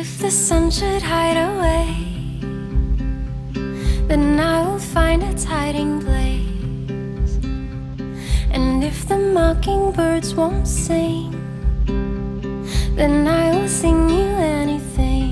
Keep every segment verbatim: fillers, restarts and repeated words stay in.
If the sun should hide away, then I will find its hiding place. And if the mockingbirds won't sing, then I will sing you anything.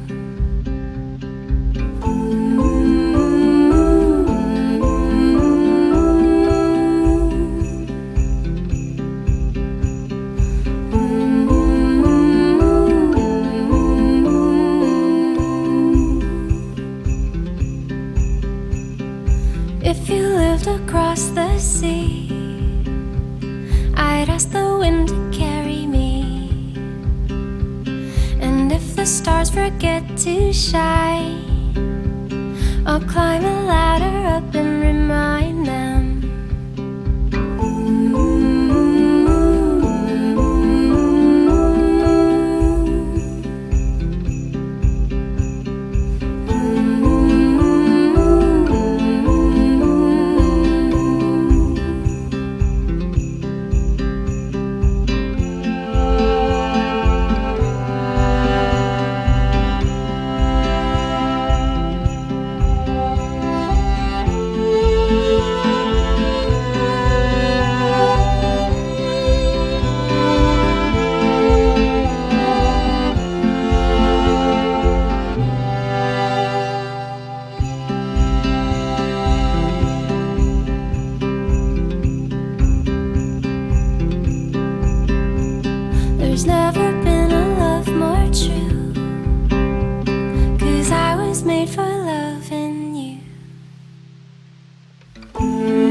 If you lived across the sea, I'd ask the wind to carry me. And if the stars forget to shine, I'll climb a ladder up and remind them. There's never been a love more true, 'cause I was made for loving you.